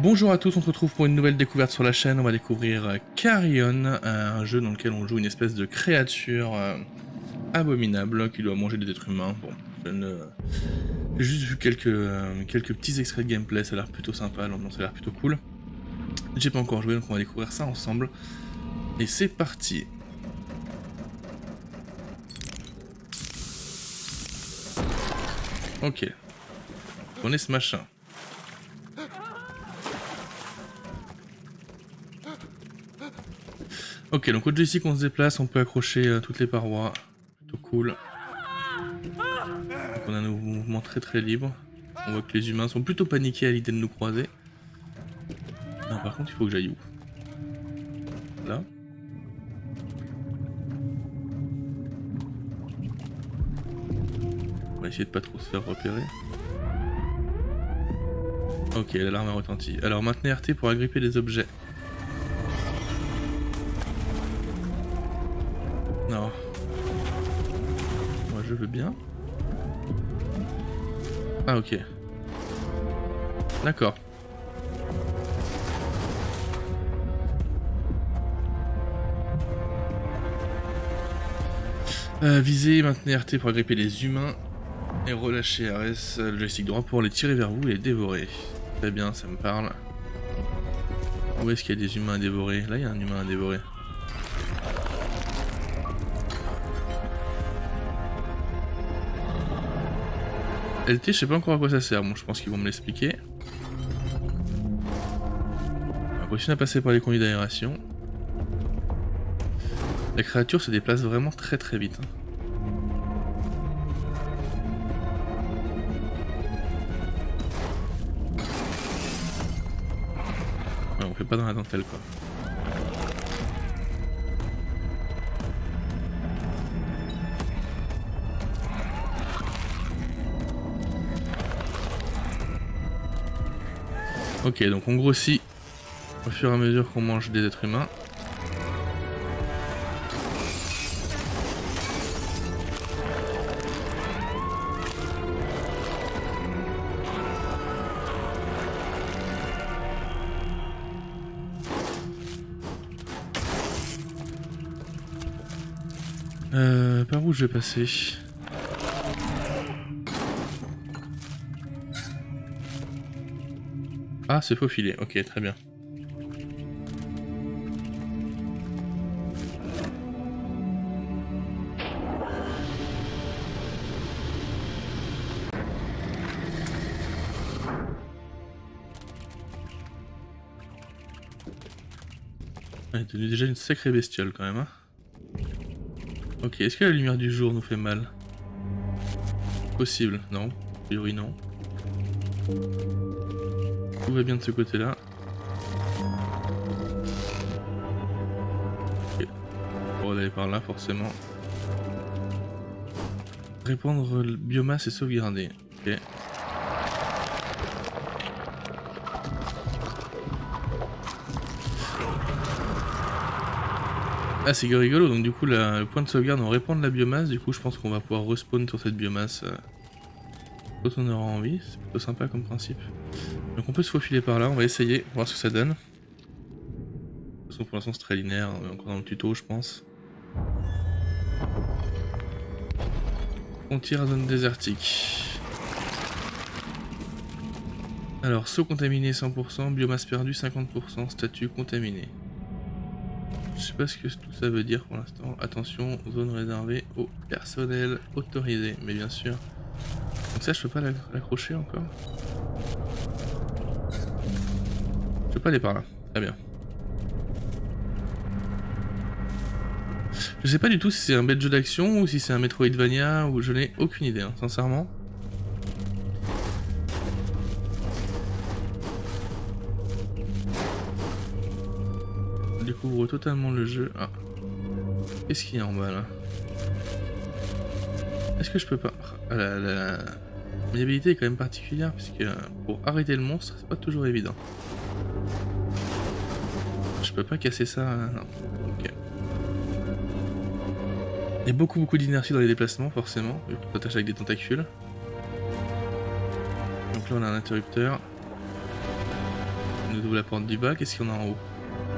Bonjour à tous, on se retrouve pour une nouvelle découverte sur la chaîne. On va découvrir Carrion, un jeu dans lequel on joue une espèce de créature abominable qui doit manger des êtres humains. Bon, j'ai juste vu quelques petits extraits de gameplay, ça a l'air plutôt sympa, l'ambiance a l'air plutôt cool. J'ai pas encore joué, donc on va découvrir ça ensemble. Et c'est parti. Ok. On est ce machin. Ok, donc au joystick on se déplace, on peut accrocher toutes les parois. Plutôt cool. Donc on a nos mouvements très libres. On voit que les humains sont plutôt paniqués à l'idée de nous croiser. Non, par contre il faut que j'aille où? Là. On va essayer de pas trop se faire repérer. Ok, l'alarme a retenti. Alors maintenez RT pour agripper des objets. Non. Moi je veux bien. Ah ok. D'accord. Visez, maintenez RT pour agripper les humains. Et relâchez RS, le joystick droit pour les tirer vers vous et les dévorer. Très bien, ça me parle. Où est-ce qu'il y a des humains à dévorer? Là il y a un humain à dévorer. LT, je sais pas encore à quoi ça sert, bon je pense qu'ils vont me l'expliquer. On va continuer à passer par les conduits d'aération. La créature se déplace vraiment très vite. Ouais, on fait pas dans la dentelle quoi. Ok, donc on grossit au fur et à mesure qu'on mange des êtres humains. Par où je vais passer? Ah, c'est faufilé, ok, très bien. Elle est devenue déjà une sacrée bestiole quand même. Hein. Ok, est-ce que la lumière du jour nous fait mal? Possible, non. A priori non. Tout va bien de ce côté-là. Ok. On va aller par là forcément. Répandre le biomasse et sauvegarder. Ok. Ah c'est rigolo, donc du coup le point de sauvegarde on répand de la biomasse, du coup je pense qu'on va pouvoir respawn sur cette biomasse quand on aura envie, c'est plutôt sympa comme principe. Donc on peut se faufiler par là, on va essayer, voir ce que ça donne. De toute façon pour l'instant c'est très linéaire, on est encore dans le tuto je pense. Frontière à zone désertique. Alors saut contaminé 100%, biomasse perdue 50%, statut contaminé. Je sais pas ce que tout ça veut dire pour l'instant. Attention, zone réservée au personnel autorisé, mais bien sûr. Donc ça, je peux pas l'accrocher encore. Je peux pas aller par là. Très bien. Je sais pas du tout si c'est un bête jeu d'action ou si c'est un Metroidvania ou je n'ai aucune idée, hein, sincèrement. Je découvre totalement le jeu. Ah. Qu'est-ce qu'il y a en bas là? Est-ce que je peux pas... Ah, la maniabilité est quand même particulière puisque pour arrêter le monstre c'est pas toujours évident. Je peux pas casser ça, non. Ok. Il y a beaucoup d'inertie dans les déplacements forcément, vu qu'on s'attache avec des tentacules. Donc là on a un interrupteur. nous ouvre la porte du bas. Qu'est-ce qu'il y en a en haut?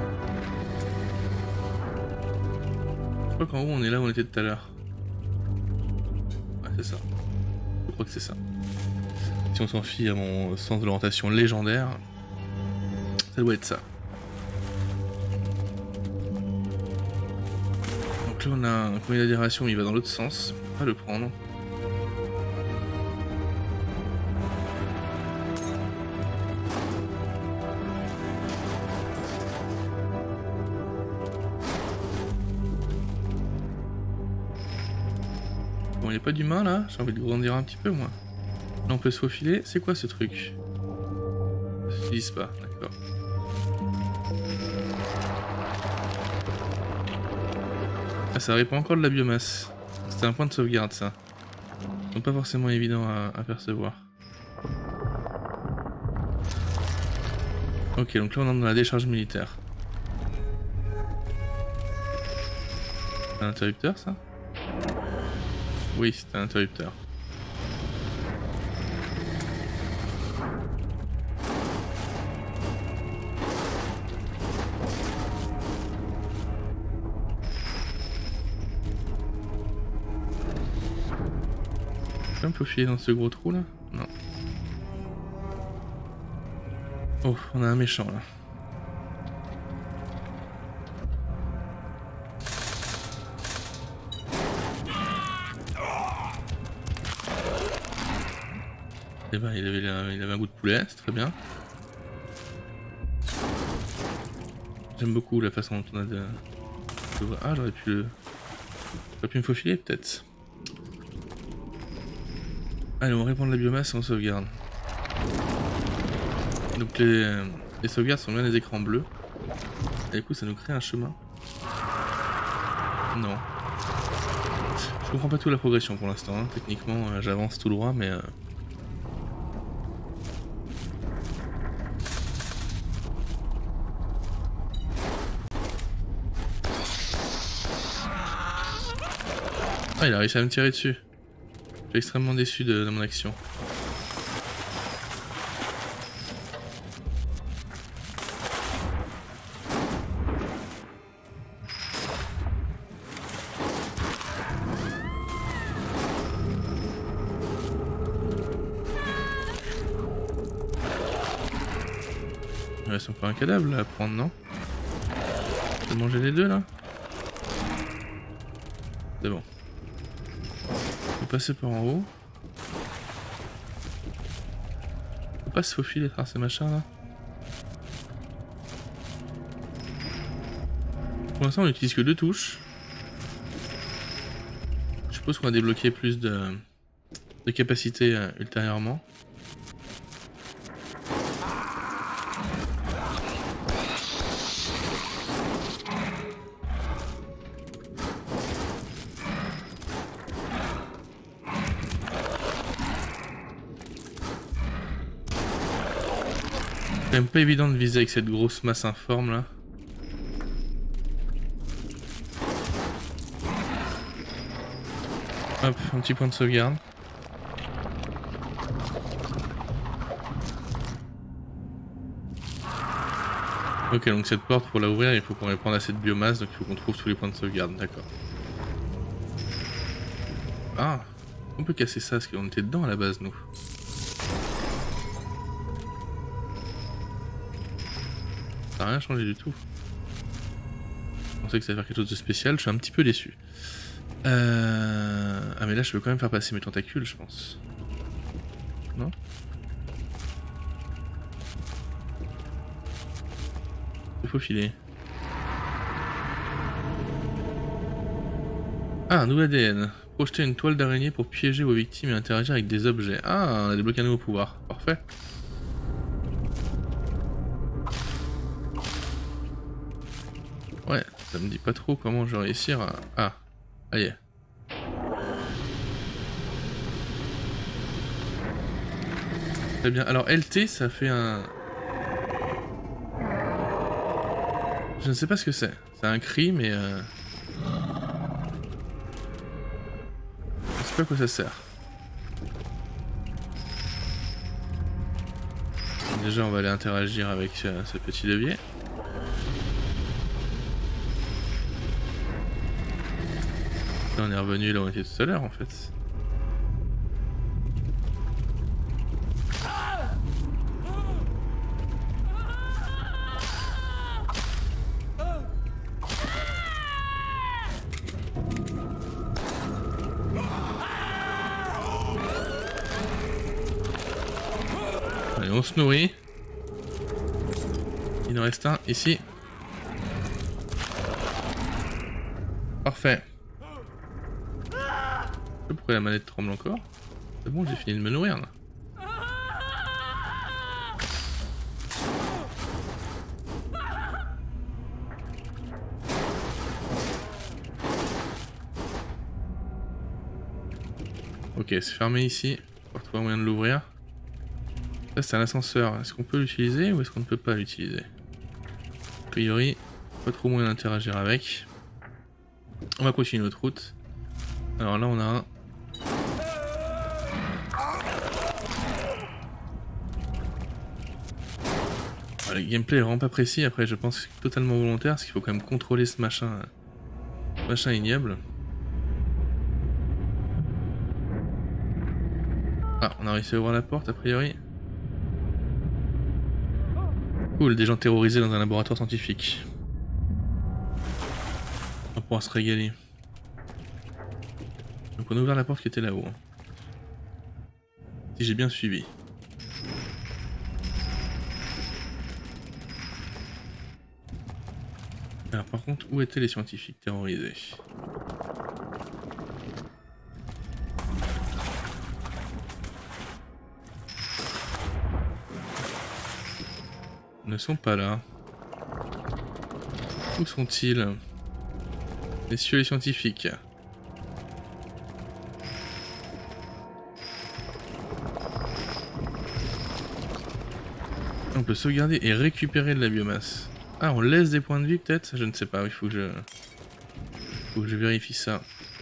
Je crois qu'en haut on est là où on était tout à l'heure. Ouais, c'est ça. Je crois que c'est ça. Si on s'en fie à mon sens de l'orientation légendaire, ça doit être ça. Donc là on a un courrier d'adhération, il va dans l'autre sens. On va pas le prendre. Bon, il n'y a pas d'humain là, j'ai envie de grandir un petit peu moi. Là on peut se faufiler, c'est quoi ce truc? Ça s'utilise pas, d'accord. Ah, ça répand encore de la biomasse. C'était un point de sauvegarde ça. Donc pas forcément évident à percevoir. Ok, donc là on entre dans la décharge militaire. C'est un interrupteur ça? Oui, c'est un interrupteur. Je peux me faufiler dans ce gros trou là? Non. Oh, on a un méchant là. Eh ben, il avait un goût de poulet, c'est très bien. J'aime beaucoup la façon dont on a de... Ah, j'aurais pu me faufiler peut-être. Allez, on répand de la biomasse et on sauvegarde. Donc les sauvegardes sont bien des écrans bleus. Et du coup, ça nous crée un chemin. Non. Je comprends pas tout la progression pour l'instant. Hein. Techniquement, j'avance tout droit, mais... Ah, il a réussi à me tirer dessus. Je suis extrêmement déçu de mon action. Il reste encore un cadavre là à prendre, non? Je vais manger les deux là? C'est bon. On peut passer par en haut. On peut pas se faufiler à travers ces machins là. Pour l'instant on n'utilise que 2 touches. Je suppose qu'on va débloquer plus de capacité ultérieurement. C'est quand même pas évident de viser avec cette grosse masse informe là. Hop, un petit point de sauvegarde. Ok, donc cette porte, pour la ouvrir, il faut qu'on réponde à cette biomasse, donc il faut qu'on trouve tous les points de sauvegarde, d'accord. Ah, on peut casser ça, parce qu'on était dedans à la base, nous. Ça n'a rien changé du tout. Je pensais que ça allait faire quelque chose de spécial, je suis un petit peu déçu. Ah mais là je peux quand même faire passer mes tentacules, je pense. Non? Il faut filer. Ah, un nouvel ADN. Projeter une toile d'araignée pour piéger vos victimes et interagir avec des objets. Ah, on a débloqué un nouveau pouvoir. Parfait. Ouais, ça me dit pas trop comment je vais réussir à... Ah, allez. Très bien. Alors LT, ça fait un... Je ne sais pas ce que c'est. C'est un cri, mais... Je sais pas à quoi ça sert. déjà on va aller interagir avec ce petit levier. Là, on est revenu là où on était tout à l'heure en fait. Allez, on se nourrit. Il en reste un ici. Parfait. Je sais pas pourquoi la manette tremble encore. C'est bon, j'ai fini de me nourrir là. Ok, c'est fermé ici. On va trouver un moyen de l'ouvrir. Ça c'est un ascenseur. Est-ce qu'on peut l'utiliser ou est-ce qu'on ne peut pas l'utiliser? A priori, pas trop moyen d'interagir avec. On va continuer notre route. Alors là on a un... Le gameplay est vraiment pas précis, après je pense que c'est totalement volontaire parce qu'il faut quand même contrôler ce machin ignoble. Ah, on a réussi à ouvrir la porte a priori. Cool, des gens terrorisés dans un laboratoire scientifique. On pourra se régaler. Donc on a ouvert la porte qui était là-haut. Si j'ai bien suivi. Alors par contre, où étaient les scientifiques terrorisés? Ils ne sont pas là. Où sont-ils? Messieurs les scientifiques. On peut sauvegarder et récupérer de la biomasse. Ah, on laisse des points de vie peut-être? Je ne sais pas, il faut que je vérifie ça.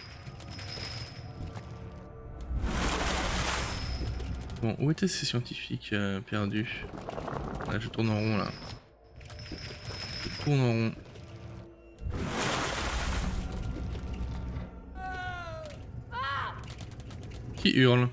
Bon, où étaient ces scientifiques perdus? Là, je tourne en rond là. Je tourne en rond. Qui hurle?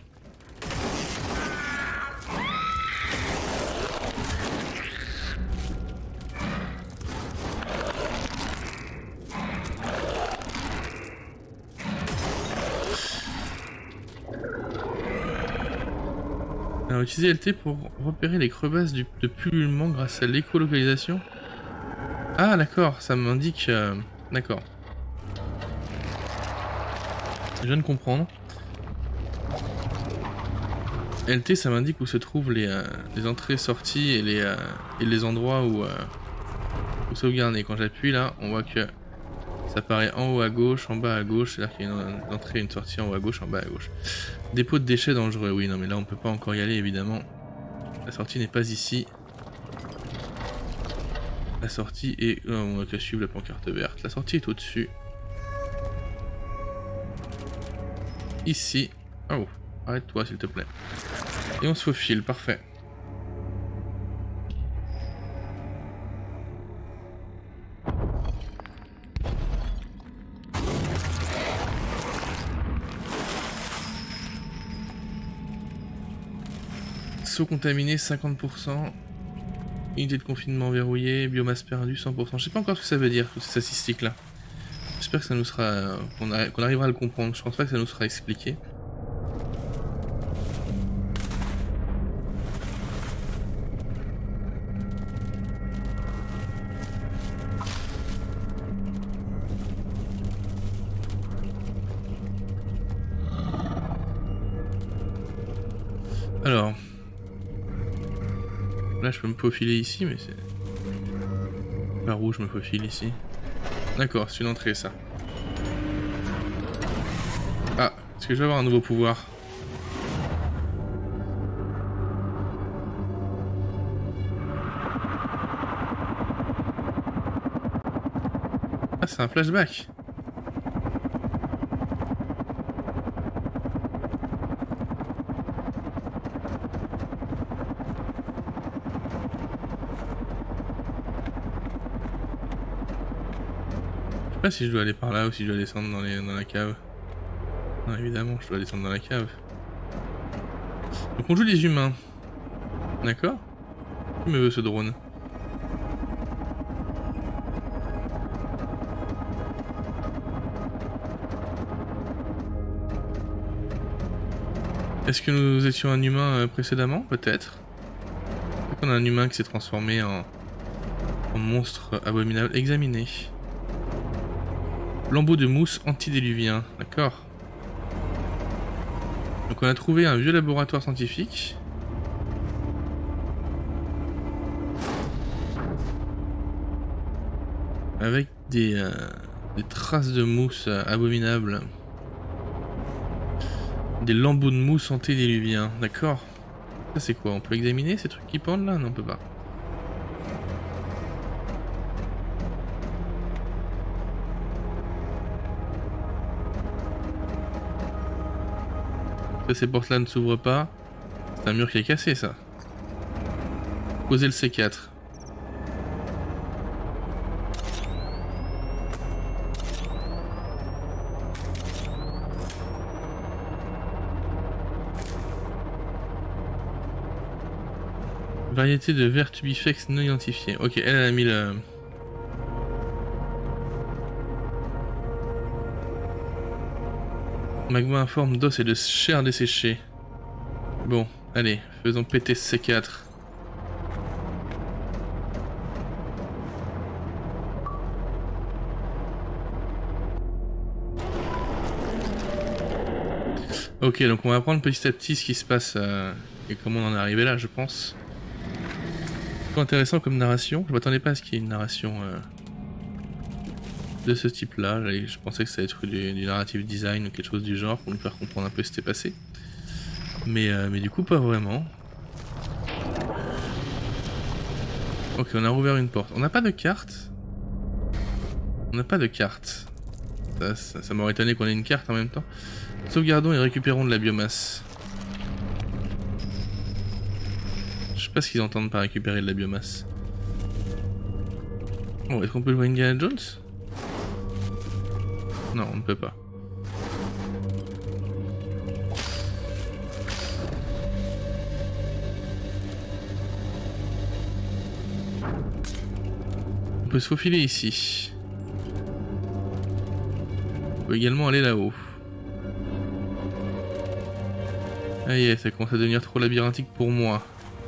Alors, utiliser LT pour repérer les crevasses de pullulement grâce à l'écolocalisation. Ah d'accord, ça m'indique... D'accord. Je viens de comprendre. LT ça m'indique où se trouvent les entrées, sorties et les endroits où sauvegarder. Quand j'appuie là, on voit que ça apparaît en haut à gauche, en bas à gauche, c'est-à-dire qu'il y a une entrée et une sortie en haut à gauche, en bas à gauche. Dépôt de déchets dangereux, oui, non mais là on peut pas encore y aller évidemment. La sortie n'est pas ici. La sortie est... on a qu'à suivre la pancarte verte. La sortie est au-dessus. Ici. Oh, arrête-toi s'il te plaît. Et on se faufile, parfait. Saut contaminé 50%, unité de confinement verrouillée, biomasse perdue 100%. Je sais pas encore ce que ça veut dire, toutes ces statistiques là. J'espère que ça nous sera, qu'on arrivera à le comprendre. Je pense pas que ça nous sera expliqué. Alors, là je peux me faufiler ici, mais c'est... Par où je me faufile ici? D'accord, c'est une entrée ça. Ah, est-ce que je vais avoir un nouveau pouvoir? Ah, c'est un flashback. sais pas si je dois aller par là ou si je dois descendre dans la cave. Non, évidemment, je dois descendre dans la cave. Donc on joue des humains. D'accord? Qui me veut ce drone? Est-ce que nous étions un humain précédemment? Peut-être. Peut-être qu'on a un humain qui s'est transformé en monstre abominable. Examiner. Lambeau de mousse antidéluvien. D'accord. Donc on a trouvé un vieux laboratoire scientifique. Avec des traces de mousse abominables. Des lambeaux de mousse antédéluviens, d'accord. Ça c'est quoi? On peut examiner ces trucs qui pendent là? Non, on peut pas. Ça, ces portes là ne s'ouvrent pas. C'est un mur qui est cassé ça. Posez le C4. Variété de vers tubifex non identifiée. Ok, elle a mis le... Magma informe d'os et de chair desséchée. Bon, allez, faisons péter ce C4. Ok, donc on va apprendre petit à petit ce qui se passe et comment on en est arrivé là, je pense. Intéressant comme narration. Je m'attendais pas à ce qu'il y ait une narration de ce type là. Je pensais que ça allait être du narrative design ou quelque chose du genre pour nous faire comprendre un peu ce qui s'était passé. Mais du coup pas vraiment. Ok, on a rouvert une porte. On n'a pas de carte. On n'a pas de carte. Ça m'aurait étonné qu'on ait une carte en même temps. Sauvegardons et récupérons de la biomasse. Je sais pas ce qu'ils entendent par récupérer de la biomasse. Bon, est-ce qu'on peut jouer Indiana Jones? Non, on ne peut pas. On peut se faufiler ici. On peut également aller là-haut. Aïe, ça commence à devenir trop labyrinthique pour moi.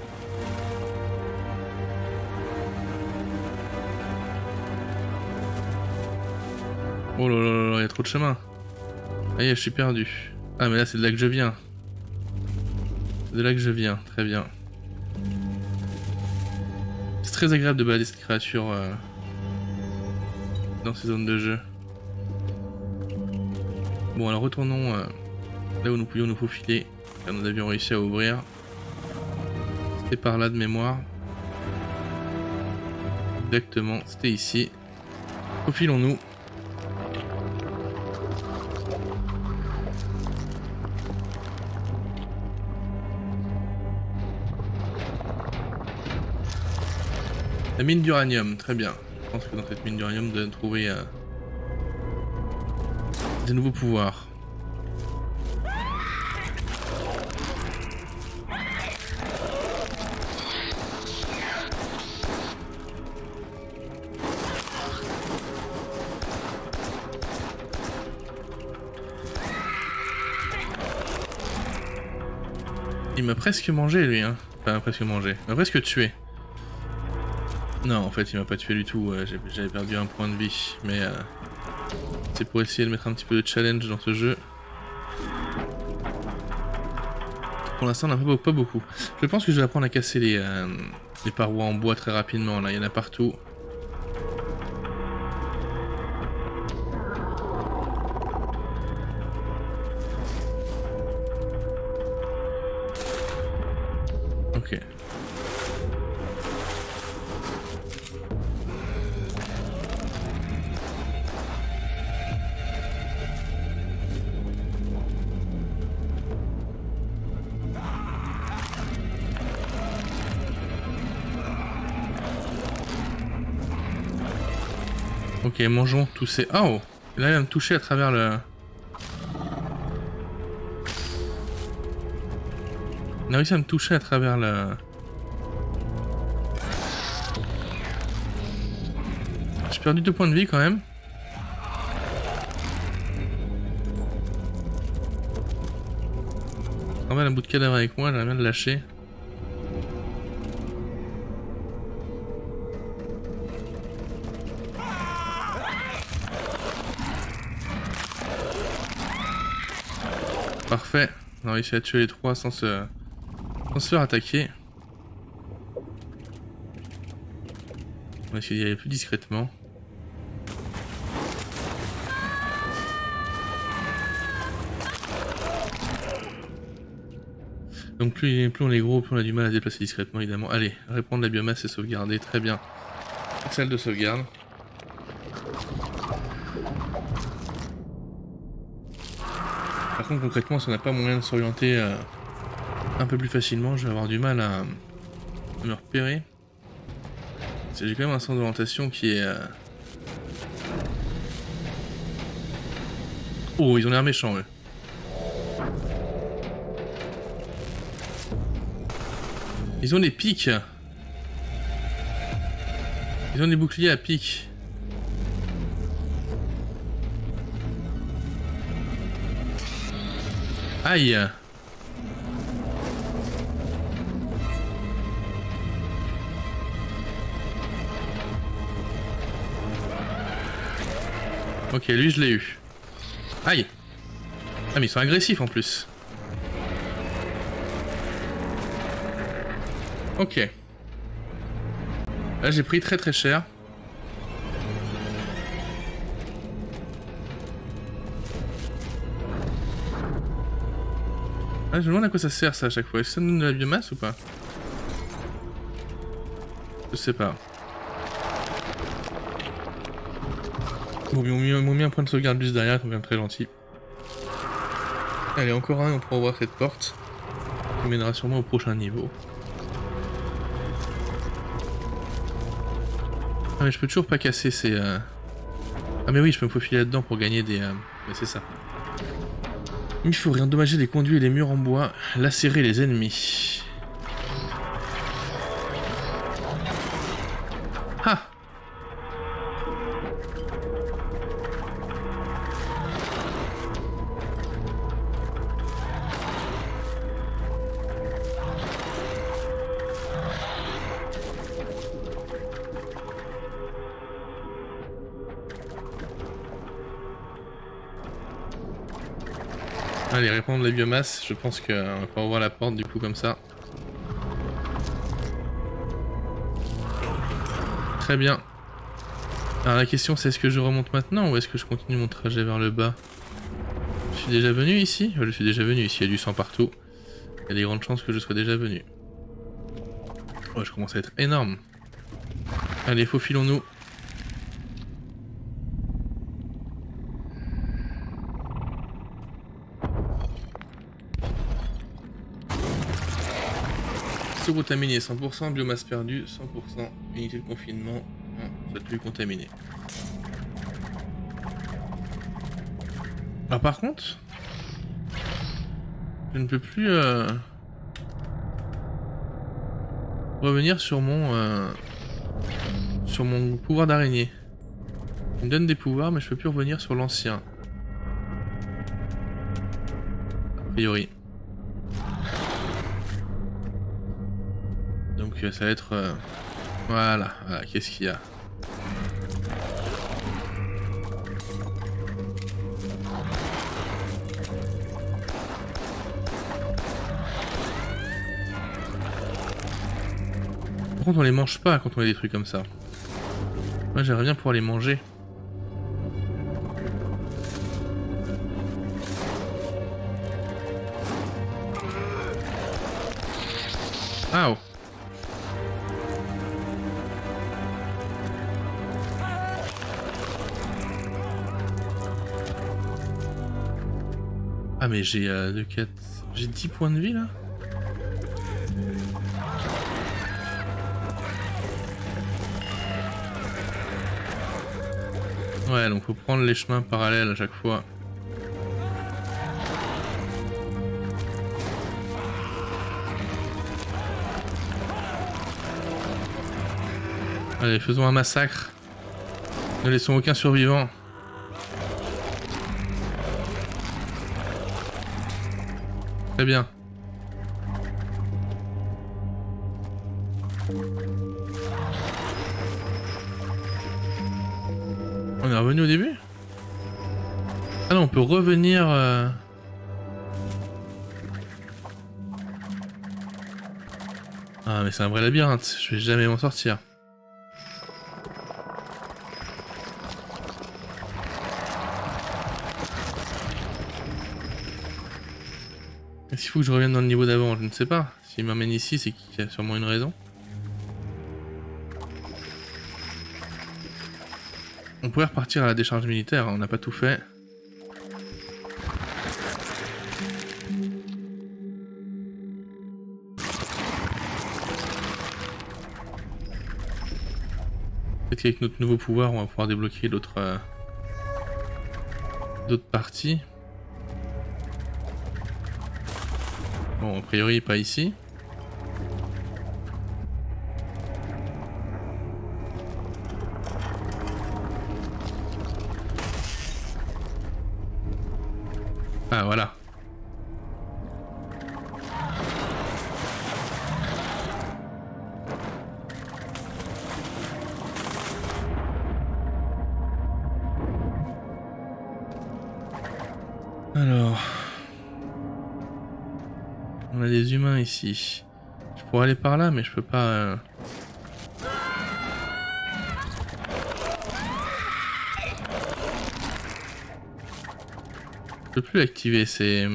Oh là là là, il y a trop de chemin. Aïe, je suis perdu. Ah mais là c'est de là que je viens. C'est de là que je viens, très bien. C'est très agréable de balader cette créature dans ces zones de jeu. Bon alors retournons là où nous pouvions nous faufiler. Car nous avions réussi à ouvrir. C'était par là de mémoire. Exactement, c'était ici. Faufilons-nous. La mine d'uranium, très bien. Je pense que dans cette mine d'uranium, on doit trouver des nouveaux pouvoirs. Il m'a presque mangé lui, hein. Enfin, presque mangé. Il m'a presque tué. Non, en fait, il m'a pas tué du tout. J'avais perdu un point de vie. Mais c'est pour essayer de mettre un petit peu de challenge dans ce jeu. Pour l'instant, on n'en a pas beaucoup. Je pense que je vais apprendre à casser les parois en bois très rapidement. Là, il y en a partout. Ok. Ok, mangeons tous ces... Oh! Là, il va me toucher à travers le... On a réussi à me toucher à travers le... J'ai perdu 2 points de vie quand même. Je ramène un bout de cadavre avec moi, j'aimerais bien le lâcher. Parfait, on a réussi à tuer les 3 sans se faire attaquer. On va essayer d'y aller plus discrètement. Donc plus on est gros, plus on a du mal à se déplacer discrètement évidemment. Allez, répondre la biomasse et sauvegarder, très bien. Salle de sauvegarde. Par contre concrètement si on n'a pas moyen de s'orienter un peu plus facilement, je vais avoir du mal à me repérer. J'ai quand même un sens d'orientation qui est... Oh, ils ont l'air méchants eux. Ils ont des pics. Ils ont des boucliers à pic. Aïe. Ok, lui je l'ai eu. Aïe. Ah mais ils sont agressifs en plus. Ok. Là j'ai pris très cher. Ah, je me demande à quoi ça sert ça à chaque fois. Est-ce que ça nous donne de la biomasse ou pas? Je sais pas. Bon, ils m'ont mis un point de sauvegarde juste derrière, ils sont quand même très gentils. Allez, encore un et on pourra ouvrir cette porte. Qui mènera sûrement au prochain niveau. Ah mais je peux toujours pas casser ces... Ah mais oui, je peux me faufiler là-dedans pour gagner des... Mais c'est ça. Il faut réendommager les conduits et les murs en bois, lacérer les ennemis. Ah! Allez, répondre la biomasse, je pense qu'on va pas ouvrir la porte du coup comme ça. Très bien. Alors la question c'est est-ce que je remonte maintenant ou est-ce que je continue mon trajet vers le bas? Je suis déjà venu ici? Je suis déjà venu ici, il y a du sang partout. Il y a des grandes chances que je sois déjà venu. Oh, je commence à être énorme. Allez, faufilons-nous. Sous-contaminé 100%, biomasse perdue 100%, unité de confinement, ça plus contaminé. Alors par contre, je ne peux plus revenir sur mon pouvoir d'araignée. Il me donne des pouvoirs mais je peux plus revenir sur l'ancien. A priori. Donc ça va être... Voilà, qu'est-ce qu'il y a? Par contre on les mange pas quand on a des trucs comme ça. Moi j'aimerais bien pouvoir les manger. Ah oh. Ah mais j'ai j'ai 10 points de vie là. Ouais, donc faut prendre les chemins parallèles à chaque fois. Allez, faisons un massacre. Ne laissons aucun survivant. Très bien. On est revenu au début? Ah non, on peut revenir... Ah mais c'est un vrai labyrinthe, je vais jamais m'en sortir. Est-ce qu'il faut que je revienne dans le niveau d'avant? Je ne sais pas. S'il m'amène ici, c'est qu'il y a sûrement une raison. On pourrait repartir à la décharge militaire, on n'a pas tout fait. Peut-être qu'avec notre nouveau pouvoir, on va pouvoir débloquer d'autres parties. Bon, a priori, pas ici. Ah, voilà. Alors... On a des humains ici. Je pourrais aller par là, mais je peux pas... Je peux plus l'activer, c'est...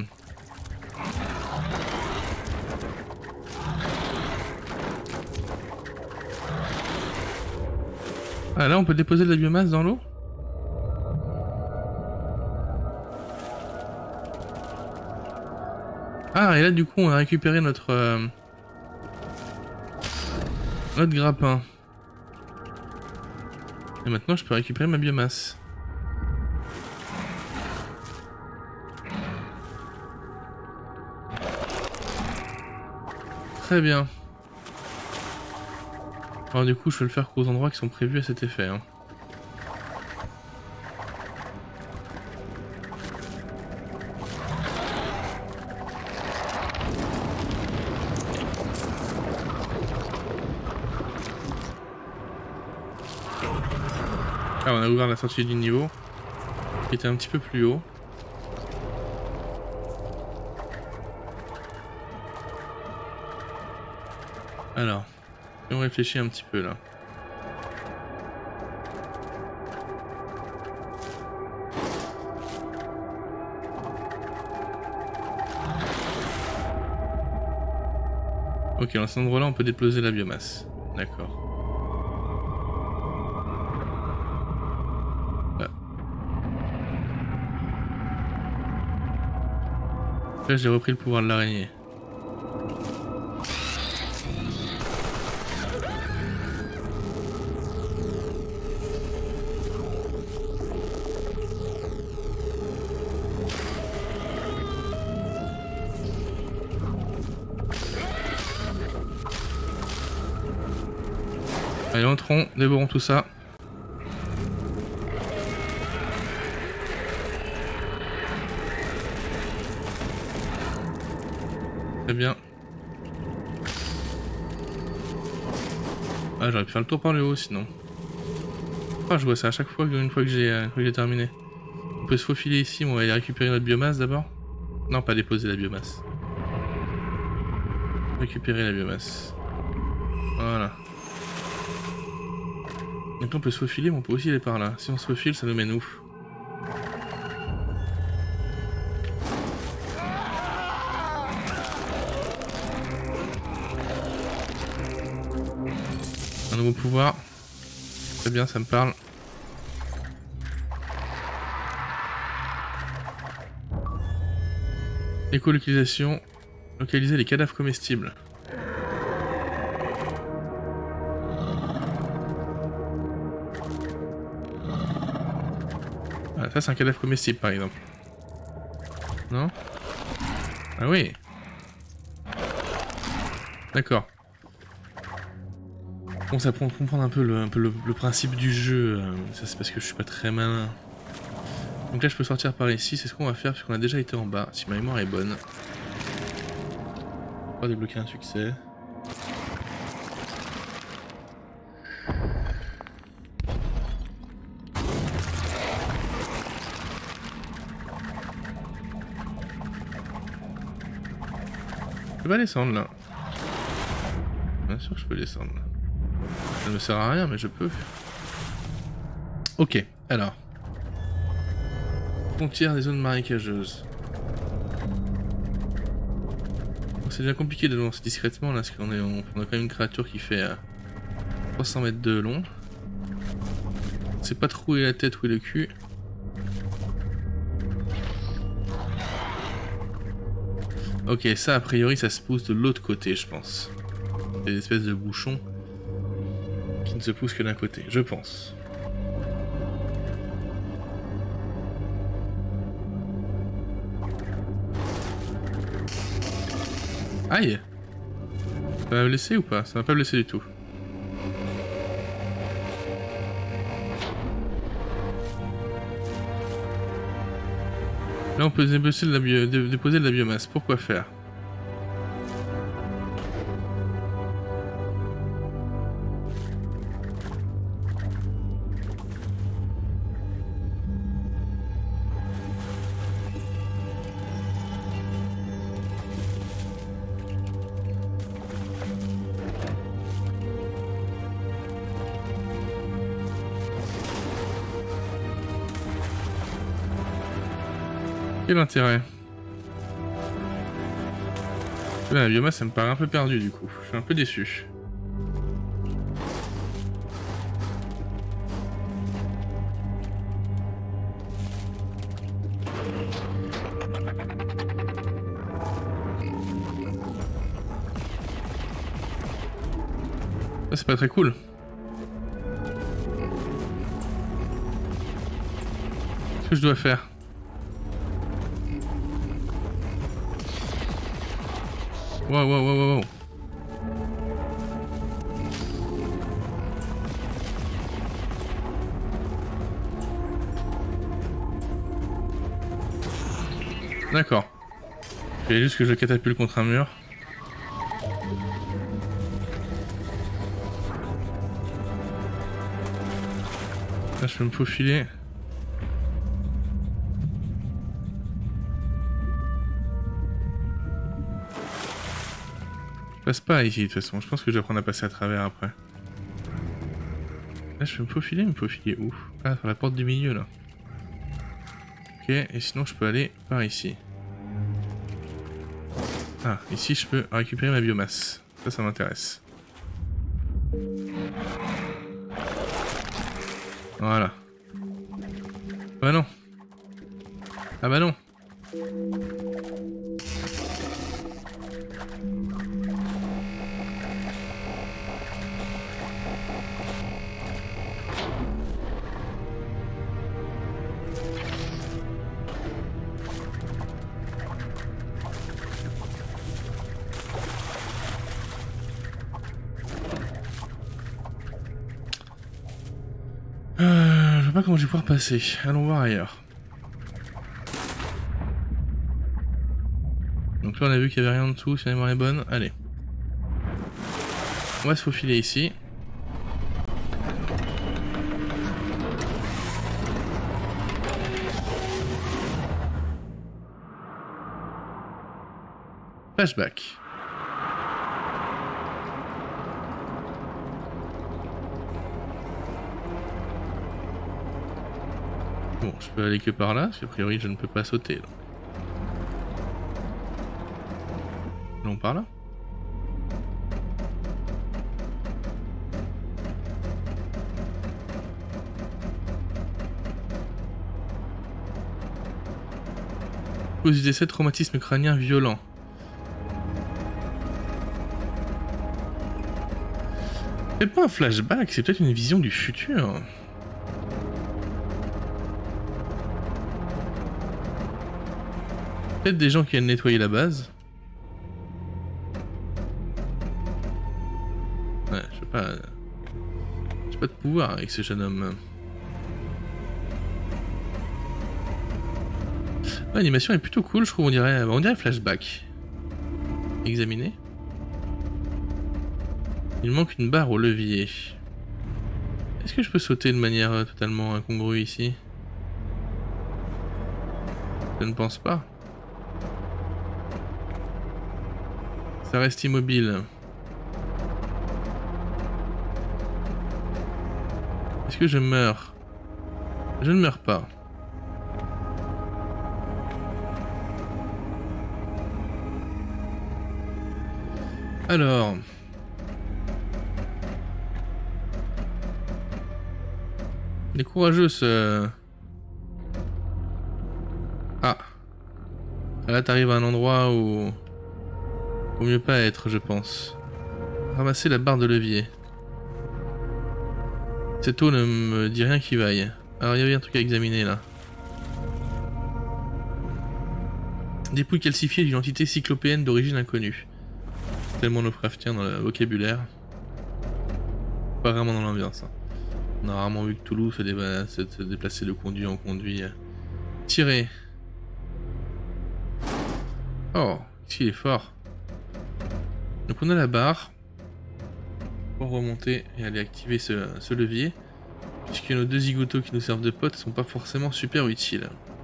Ah là on peut déposer de la biomasse dans l'eau? Ah et là du coup on a récupéré notre grappin. Et maintenant je peux récupérer ma biomasse. Très bien. Alors du coup je peux le faire qu'aux endroits qui sont prévus à cet effet. Hein. Ah on a ouvert la sortie du niveau qui était un petit peu plus haut. Alors, on réfléchit un petit peu là. Ok, dans cet endroit-là, on peut déposer la biomasse. D'accord. Là, j'ai repris le pouvoir de l'araignée. Allez, entrons, dévorons tout ça. Très bien. Ah, j'aurais pu faire le tour par le haut sinon. Ah, je vois ça à chaque fois, une fois que j'ai terminé. On peut se faufiler ici, on va aller récupérer notre biomasse d'abord. Non, pas déposer la biomasse. Récupérer la biomasse. Voilà. Donc là, on peut se faufiler, mais on peut aussi aller par là. Si on se faufile, ça nous mène où? Un nouveau pouvoir. Très bien, ça me parle. Écolocalisation. Localiser les cadavres comestibles. Ça c'est un cadavre comestible par exemple. Non? Ah oui. D'accord. Bon, ça prend comprendre un peu le principe du jeu. Ça c'est parce que je suis pas très malin. Donc là je peux sortir par ici, c'est ce qu'on va faire puisqu'on a déjà été en bas, si ma mémoire est bonne. On va débloquer un succès. Je peux pas descendre là. Bien sûr que je peux descendre là. Ça ne me sert à rien mais je peux. Ok, alors. Frontière des zones marécageuses. C'est déjà compliqué de lancer discrètement là, parce qu'on a quand même une créature qui fait 300 mètres de long. On sait pas trop où est la tête, où est le cul. Ok, ça a priori ça se pousse de l'autre côté je pense. Des espèces de bouchons qui ne se poussent que d'un côté, je pense. Aïe! Ça va me blesser ou pas? Ça m'a pas blessé du tout. Là on peut déposer de la biomasse. Pourquoi faire? Quel intérêt? Là, la biomasse, ça me paraît un peu perdu du coup. Je suis un peu déçu. Ça, c'est pas très cool. Qu'est-ce que je dois faire? Wow, wow, wow, wow. D'accord. Il juste que je catapulte contre un mur. Là, je peux me faufiler. Je passe pas ici de toute façon, je pense que je vais apprendre à passer à travers après. Là je peux me faufiler où? Ah, par la porte du milieu là. Ok, et sinon je peux aller par ici. Ah, ici je peux récupérer ma biomasse. Ça m'intéresse. Voilà. Ah bah non. Ah bah non. Je sais pas comment je vais pouvoir passer. Allons voir ailleurs. Donc là on a vu qu'il y avait rien en dessous, si la mémoire est bonne. Allez. On va se faufiler ici. Flashback. Bon, je peux aller que par là, parce qu'a priori je ne peux pas sauter. Donc. Allons par là. Cause du décès de traumatisme crânien violent. C'est pas un flashback, c'est peut-être une vision du futur. Peut-être des gens qui viennent nettoyer la base. Ouais, je sais pas. J'ai pas de pouvoir avec ce jeune homme. Ouais, l'animation est plutôt cool, je trouve. On dirait flashback. Examiner. Il manque une barre au levier. Est-ce que je peux sauter de manière totalement incongrue ici? Je ne pense pas. Ça reste immobile. Est-ce que je meurs? Je ne meurs pas. Alors... Les courageux se... Ah. Là t'arrives à un endroit où... Vaut mieux pas être, je pense. Ramasser la barre de levier. Cette eau ne me dit rien qui vaille. Alors il y avait un truc à examiner là. Dépouille calcifiée d'une entité cyclopéenne d'origine inconnue. Tellement Lovecraftien dans le vocabulaire. Pas vraiment dans l'ambiance. Hein. On a rarement vu que Toulouse se déplacer de conduit en conduit. Tirer. Oh, ici il est fort. Donc on a la barre. Pour remonter et aller activer ce levier. Puisque nos deux zigotos qui nous servent de potes sont pas forcément super utiles.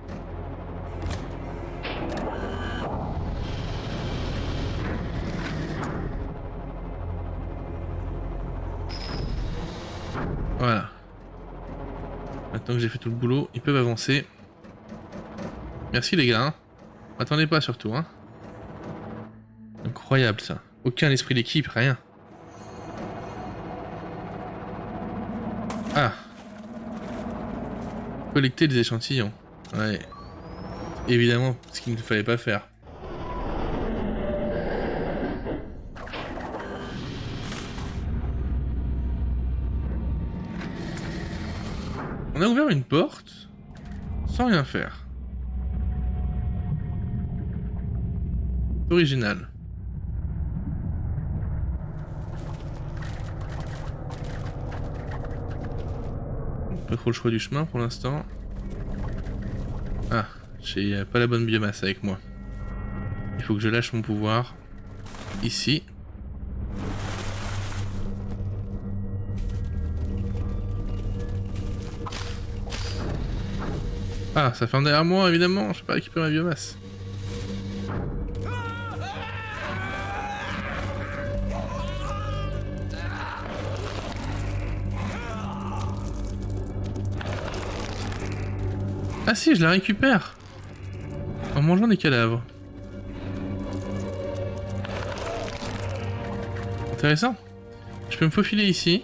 Voilà. Maintenant que j'ai fait tout le boulot, ils peuvent avancer. Merci les gars. Hein. Attendez pas surtout. Hein. Incroyable ça. Aucun esprit d'équipe, rien. Ah. Collecter des échantillons. Ouais. Évidemment, ce qu'il ne fallait pas faire. On a ouvert une porte sans rien faire. Original. Pas trop le choix du chemin pour l'instant. Ah, j'ai pas la bonne biomasse avec moi. Il faut que je lâche mon pouvoir. Ici. Ah, ça ferme derrière moi évidemment, je peux pas récupérer ma biomasse. Ah si, je la récupère en mangeant des cadavres. Intéressant. Je peux me faufiler ici.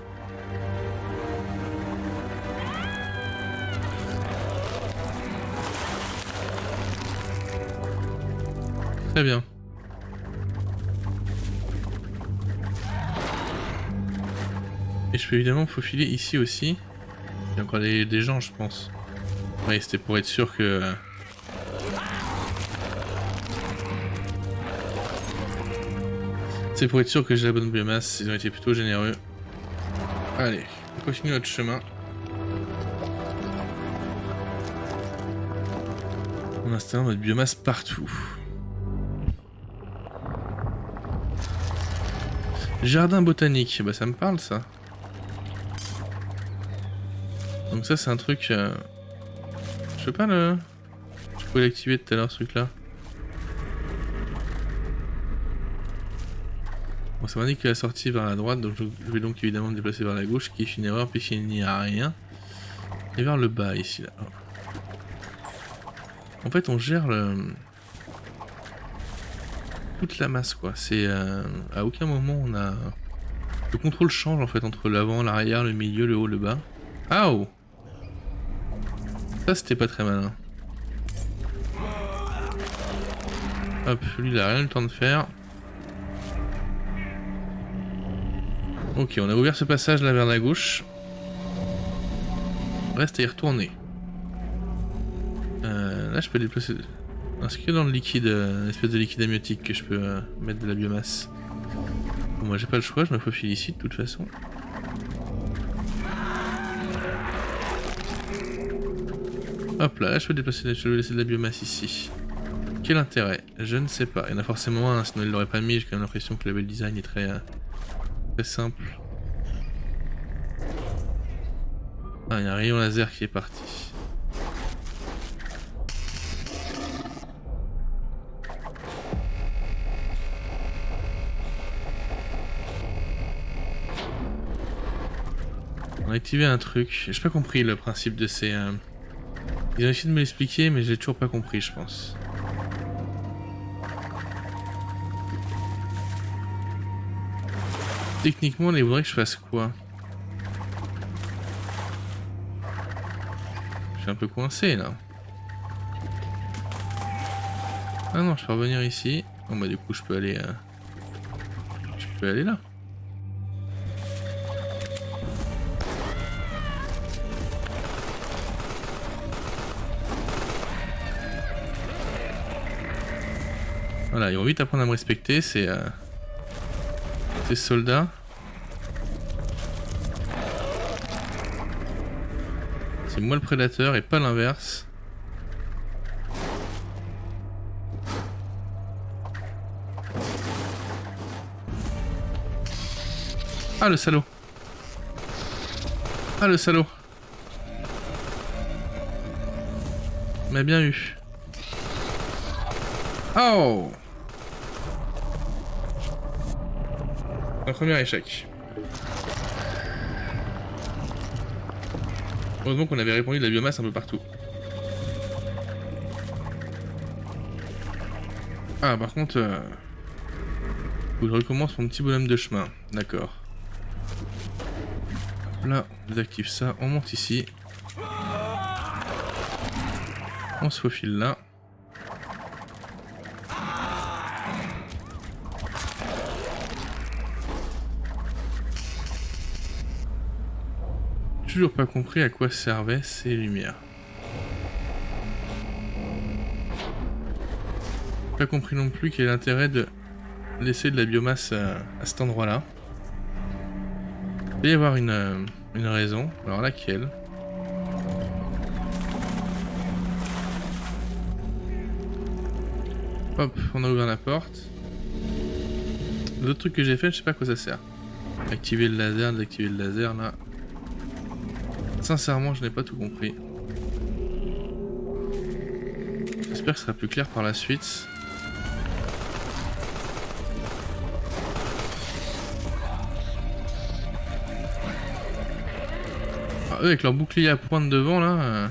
Très bien. Et je peux évidemment me faufiler ici aussi. Il y a encore des gens, je pense. Oui, c'était pour être sûr que... C'est pour être sûr que j'ai la bonne biomasse, ils ont été plutôt généreux. Allez, on continue notre chemin. En installant notre biomasse partout. Jardin botanique, bah ça me parle ça. Donc ça c'est un truc... Je sais pas le... Je pouvais l'activer tout à l'heure ce truc là. Bon ça m'indique que la sortie vers la droite, donc je vais donc évidemment me déplacer vers la gauche, qui est une erreur puisqu'il n'y a rien. Et vers le bas ici là. En fait on gère toute la masse quoi. C'est à aucun moment on a... Le contrôle change en fait entre l'avant, l'arrière, le milieu, le haut, le bas. Ah oh. Ça c'était pas très malin. Hop, lui il a rien eu le temps de faire. Ok, on a ouvert ce passage là vers la gauche. Reste à y retourner. Là je peux déplacer... Est-ce qu'il y a dans le liquide, une espèce de liquide amniotique que je peux mettre de la biomasse? Bon, moi j'ai pas le choix, je me faufile ici de toute façon. Hop là, je peux déplacer, je vais laisser de la biomasse ici. Quel intérêt? Je ne sais pas. Il y en a forcément un, sinon il l'aurait pas mis. J'ai quand même l'impression que le level design est très simple. Ah, il y a un rayon laser qui est parti. On a activé un truc. J'ai pas compris le principe de ces... Ils ont essayé de me l'expliquer, mais j'ai toujours pas compris, je pense. Techniquement, il voudrait que je fasse quoi? Je suis un peu coincé là. Ah non, je peux revenir ici. Bon bah du coup je peux aller là. Voilà, ils vont vite apprendre à me respecter, ces soldats. C'est moi le prédateur et pas l'inverse. Ah le salaud. Ah le salaud. Il m'a bien eu. Oh! Un premier échec. Heureusement qu'on avait répandu de la biomasse un peu partout. Ah par contre... faut que je recommence mon petit bonhomme de chemin. D'accord. Là, on désactive ça, on monte ici. On se faufile là. Toujours pas compris à quoi servaient ces lumières. Pas compris non plus quel est l'intérêt de laisser de la biomasse à cet endroit-là. Il doit y avoir une raison. Alors laquelle? Hop, on a ouvert la porte. L'autre truc que j'ai fait, je sais pas à quoi ça sert. Activer le laser, désactiver le laser là. Sincèrement, je n'ai pas tout compris. J'espère que ce sera plus clair par la suite. Ah, eux avec leur bouclier à pointe devant là,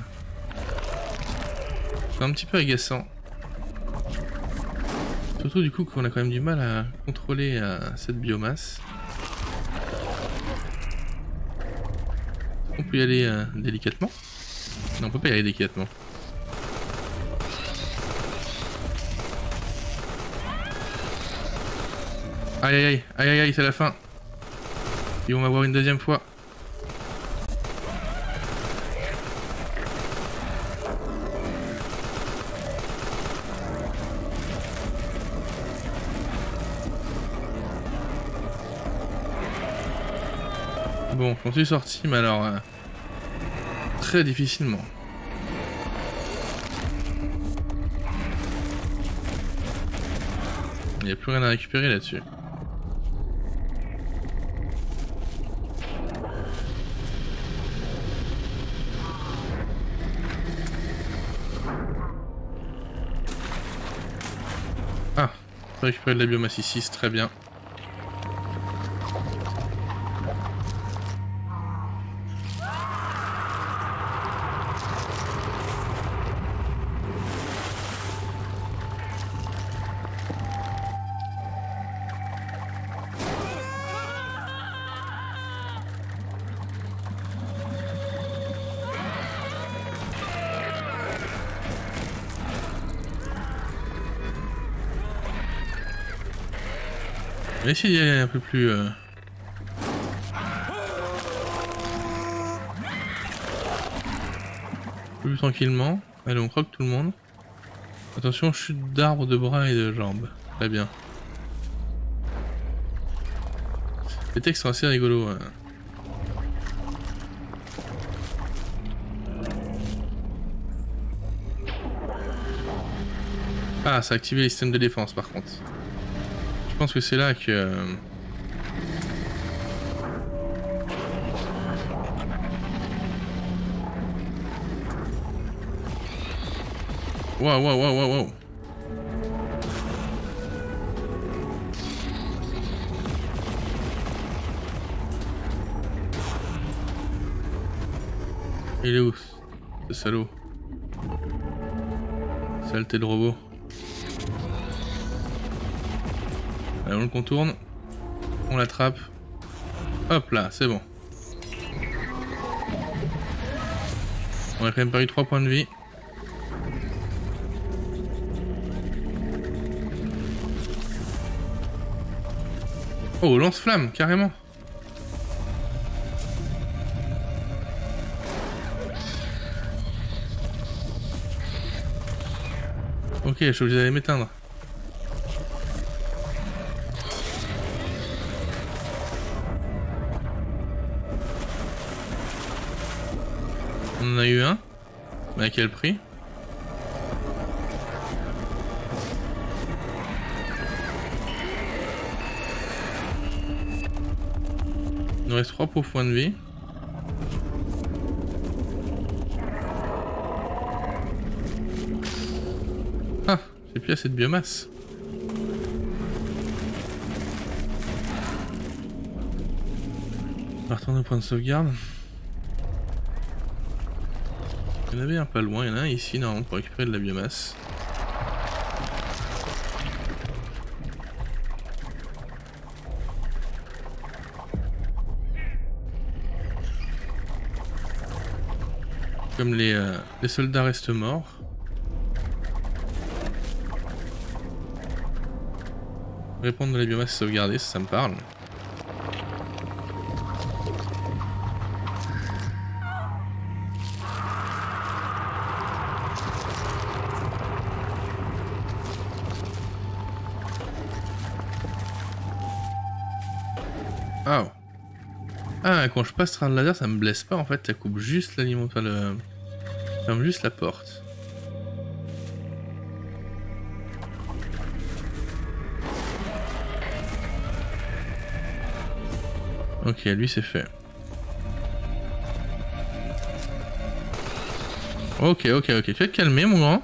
c'est un petit peu agaçant. Surtout du coup qu'on a quand même du mal à contrôler cette biomasse. On peut y aller délicatement? Non, on peut pas y aller délicatement. Aïe aïe aïe, aïe aïe aïe, c'est la fin. Ils vont m'avoir une deuxième fois. Bon, j'en suis sorti, mais alors... très difficilement. Il n'y a plus rien à récupérer là-dessus. Ah, on peut récupérer de la biomasse ici, c'est très bien. On va essayer d'y aller un peu plus... plus tranquillement. Allez, on croque tout le monde. Attention, chute d'arbres, de bras et de jambes. Très bien. Les textes sont assez rigolos. Hein. Ah, ça a activé les systèmes de défense par contre. Je pense que c'est là que... Waouh, waouh, waouh, waouh, waouh. Il est où, ce salaud? Saleté de robot. Allez, on le contourne. On l'attrape. Hop là, c'est bon. On a quand même pas eu 3 points de vie. Oh, lance-flamme, carrément. Ok, je suis obligé d'aller m'éteindre. On en a eu un. Mais à quel prix? Il nous reste 3 pour points de vie. Ah, j'ai plus assez de biomasse. On va retourner au point de sauvegarde. Il y en avait un pas loin, il y en a un ici normalement pour récupérer de la biomasse. Comme les soldats restent morts. Répondre de la biomasse sauvegardée, ça me parle. Oh. Ah, quand je passe train de laser, ça me blesse pas en fait, ça coupe juste l'aliment, enfin le... ferme juste la porte. Ok, lui c'est fait. Ok, ok, ok, tu vas te calmer mon grand.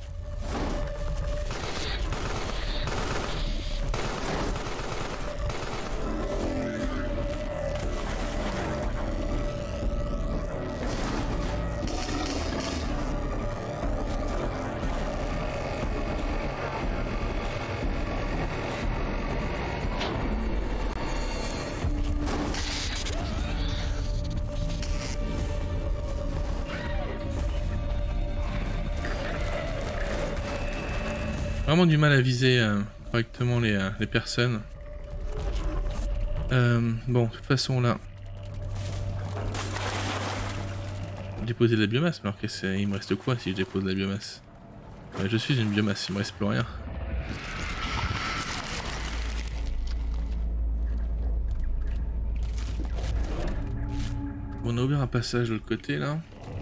Vraiment du mal à viser correctement les personnes. Bon, de toute façon là, déposer de la biomasse, mais alors il me reste quoi si je dépose de la biomasse? Ouais, je suis une biomasse, il me reste plus rien. Bon, on a ouvert un passage de l'autre côté là.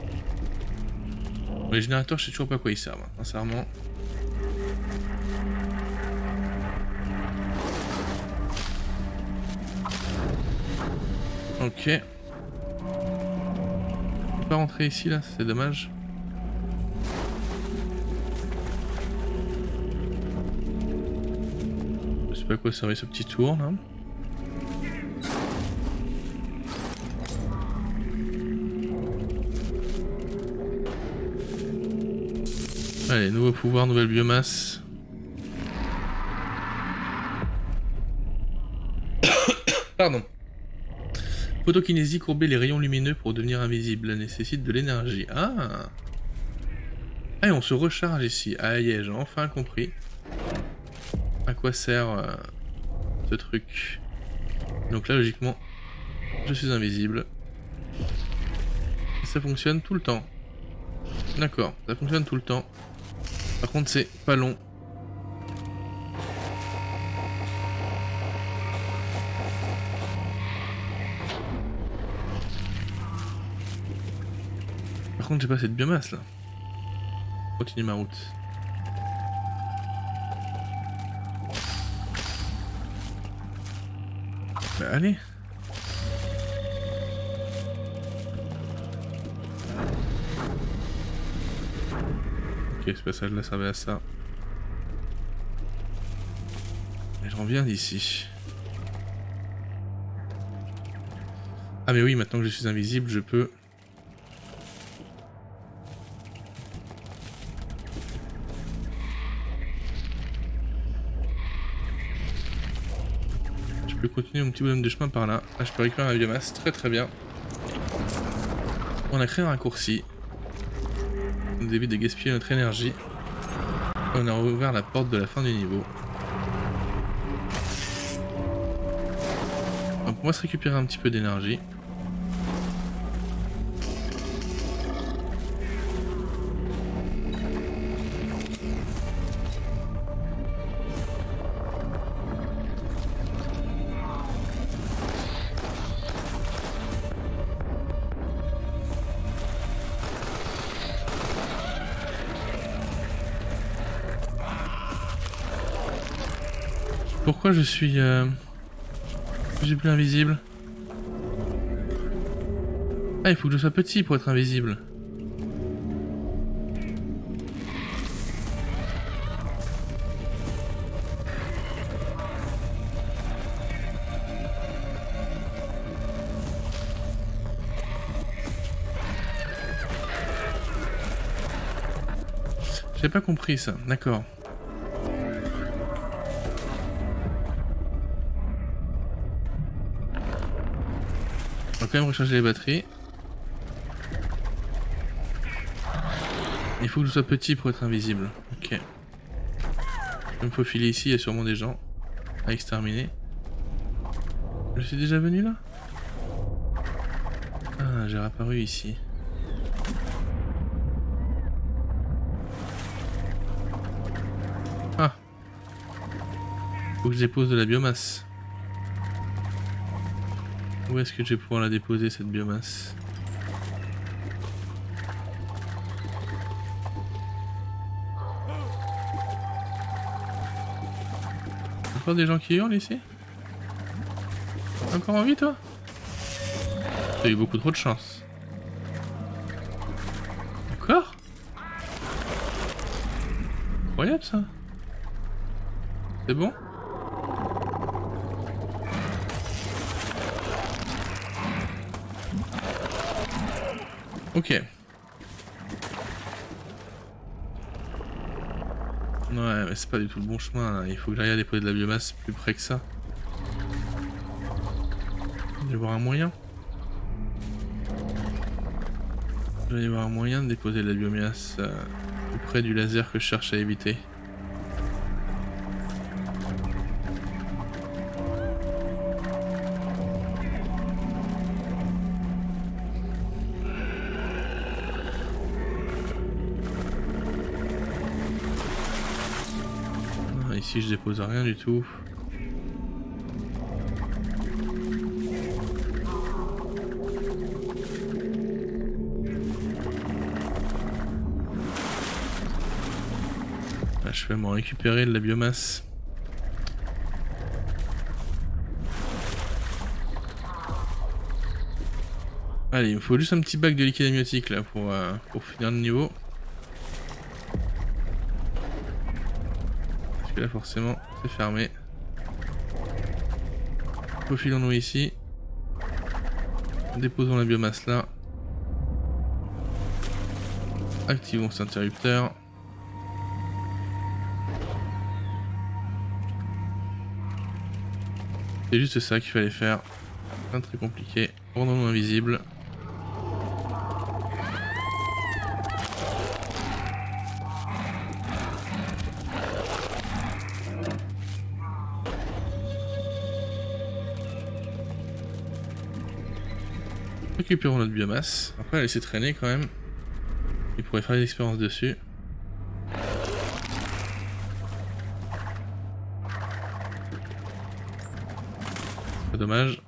Bon, les générateurs, je sais toujours pas à quoi ils servent, hein, sincèrement. Ok. On peut pas rentrer ici là, c'est dommage. Je sais pas à quoi servait ce petit tour là. Allez, nouveau pouvoir, nouvelle biomasse. Pardon. Photokinésie, courber les rayons lumineux pour devenir invisible, nécessite de l'énergie. Ah. Ah, on se recharge ici. Aïe, j'ai enfin compris à quoi sert ce truc. Donc là, logiquement, je suis invisible. Et ça fonctionne tout le temps. D'accord, ça fonctionne tout le temps. Par contre c'est pas long. Par contre j'ai pas cette biomasse là. Continue ma route. Bah allez. Ok, ce passage là servait à ça. Mais je reviens d'ici. Ah mais oui, maintenant que je suis invisible, je peux... Je peux continuer mon petit bonhomme de chemin par là. Là je peux récupérer la biomasse, très très bien. On a créé un raccourci. On nous évite de gaspiller notre énergie. On a rouvert la porte de la fin du niveau. Donc on va se récupérer un petit peu d'énergie. Pourquoi je suis plus invisible? Ah, il faut que je sois petit pour être invisible. J'ai pas compris ça, d'accord. On va quand même recharger les batteries. Il faut que je sois petit pour être invisible. Ok. Je vais me faufiler ici, il y a sûrement des gens à exterminer. Je suis déjà venu là? Ah, j'ai réapparu ici. Ah. Faut que je dépose de la biomasse. Où est-ce que je vais pouvoir la déposer cette biomasse? Encore des gens qui hurlent ici? Encore en vie toi? T'as eu beaucoup trop de chance. Encore? Incroyable ça. C'est bon? Ok. Ouais, mais c'est pas du tout le bon chemin là. Il faut que j'aille déposer de la biomasse plus près que ça. Il doit y avoir un moyen. Il doit y avoir un moyen de déposer de la biomasse plus près du laser que je cherche à éviter. Ici je dépose rien du tout. Là, je vais m'en récupérer de la biomasse. Allez, il me faut juste un petit bac de liquide amniotique là pour finir le niveau. Parce que là forcément c'est fermé. Faufilons-nous ici. Déposons la biomasse là. Activons cet interrupteur. C'est juste ça qu'il fallait faire. Pas très compliqué. Rendons-nous invisible. Récupérons notre biomasse. Après, la laisser traîner quand même. Il pourrait faire des expériences dessus. Pas dommage.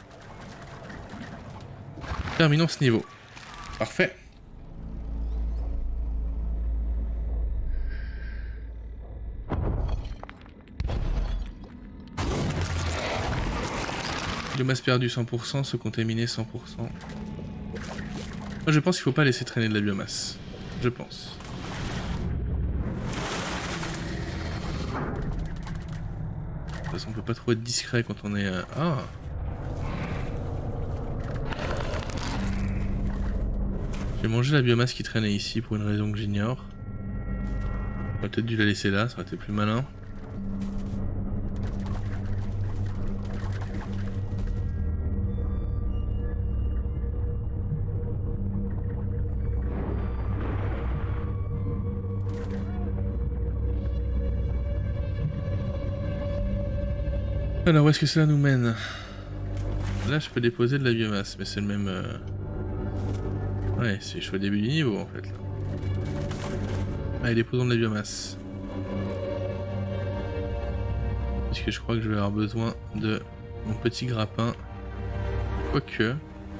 Terminons ce niveau. Parfait. Biomasse perdue 100%, se contaminer 100%. Moi je pense qu'il faut pas laisser traîner de la biomasse. Je pense. De toute façon on peut pas trop être discret quand on est... Ah. J'ai mangé la biomasse qui traînait ici pour une raison que j'ignore. J'aurais peut-être dû la laisser là, ça aurait été plus malin. Alors où est-ce que cela nous mène? Là je peux déposer de la biomasse, mais c'est le même... Ouais, c'est je suis au début du niveau en fait là. Allez, déposons de la biomasse. Puisque je crois que je vais avoir besoin de mon petit grappin. Quoique...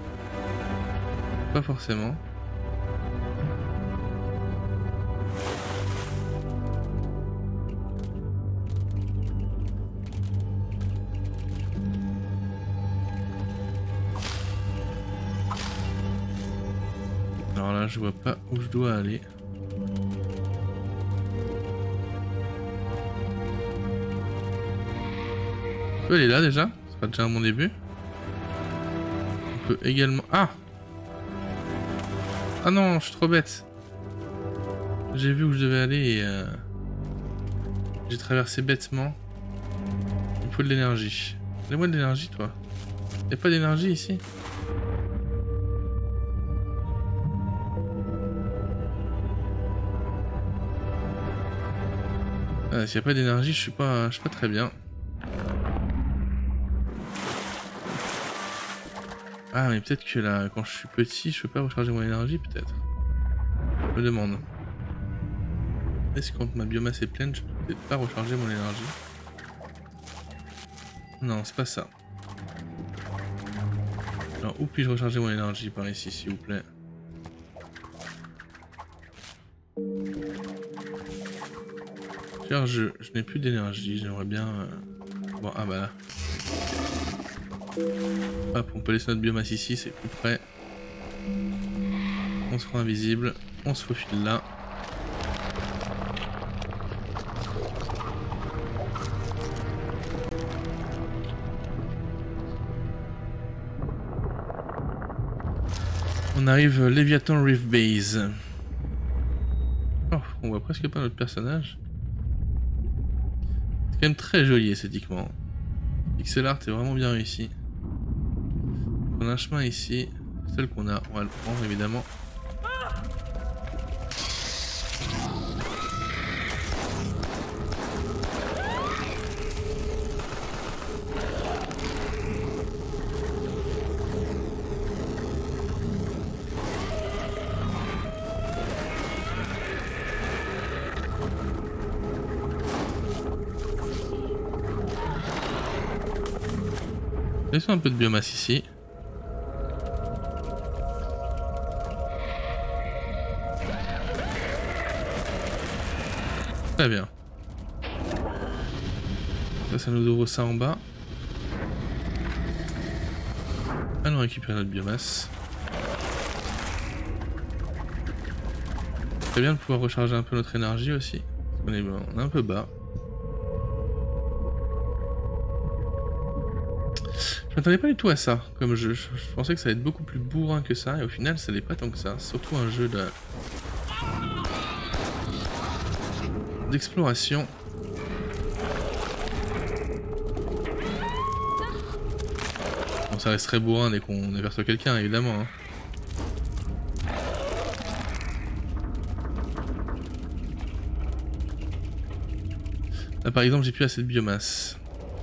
Pas forcément. Alors là, je vois pas où je dois aller. On peut aller là déjà, ce sera déjà mon début. On peut également... Ah! Ah non, je suis trop bête. J'ai vu où je devais aller et... j'ai traversé bêtement. Il me faut de l'énergie. Donne-moi de l'énergie toi. Y'a pas d'énergie ici? Ah, s'il n'y a pas d'énergie, je suis pas très bien. Ah, mais peut-être que là, quand je suis petit, je peux pas recharger mon énergie, peut-être. Je me demande. Est-ce que quand ma biomasse est pleine, je peux peut-être pas recharger mon énergie? Non, c'est pas ça. Alors, où puis-je recharger mon énergie par ici, s'il vous plaît? Je n'ai plus d'énergie, j'aimerais bien... Bon, ah bah là. Hop, on peut laisser notre biomasse ici, c'est plus près. On se rend invisible, on se faufile là. On arrive Leviathan Reef Base. Oh, on voit presque pas notre personnage. C'est quand même très joli esthétiquement. Pixel art est vraiment bien réussi. On a un chemin ici, seul qu'on a, on va le prendre évidemment. Laissons un peu de biomasse ici. Très bien. Ça nous ouvre ça en bas. Allons récupérer notre biomasse. Très bien de pouvoir recharger un peu notre énergie aussi. On est un peu bas. Je m'attendais pas du tout à ça comme jeu. Je pensais que ça allait être beaucoup plus bourrin que ça et au final ça l'est pas tant que ça. Surtout un jeu d'exploration. Bon, ça reste très bourrin dès qu'on aperçoit quelqu'un évidemment. Hein. Là par exemple j'ai plus assez de biomasse.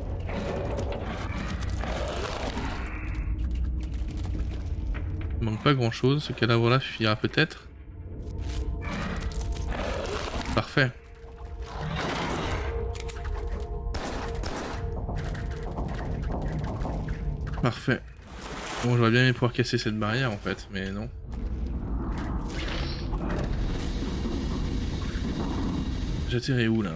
Il manque pas grand chose, ce cadavre là suffira peut-être. Parfait. Parfait. Bon, j'aurais bien aimé pouvoir casser cette barrière en fait, mais non. J'atterris où là?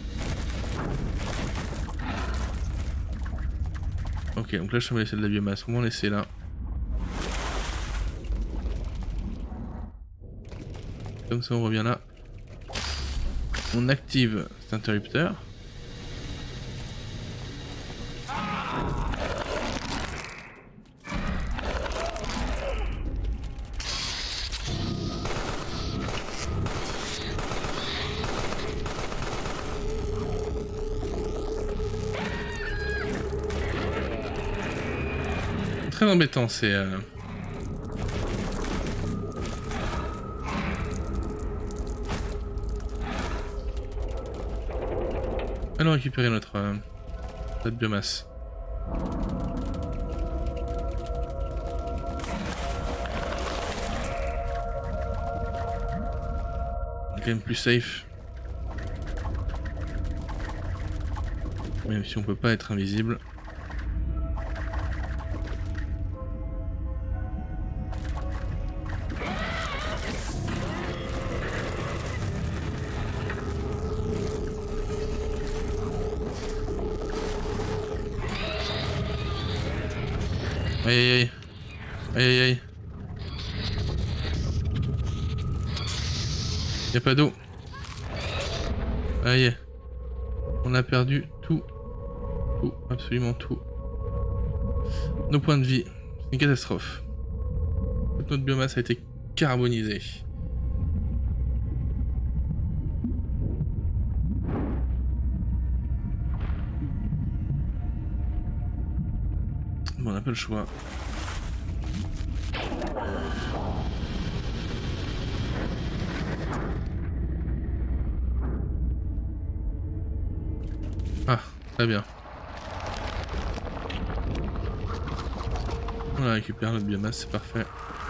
Ok, donc là je vais laisser de la biomasse, on va en laisser là. Comme ça on revient là. On active cet interrupteur. Très embêtant, c'est... Allons récupérer notre biomasse. On est quand même plus safe. Même si on peut pas être invisible. Aïe aïe aïe. Aïe aïe aïe. Y'a pas d'eau. Aïe. On a perdu tout. Tout, absolument tout. Nos points de vie. C'est une catastrophe. Toute notre biomasse a été carbonisée. Bon, on n'a pas le choix. Ah, très bien. On la récupère notre biomasse, c'est parfait.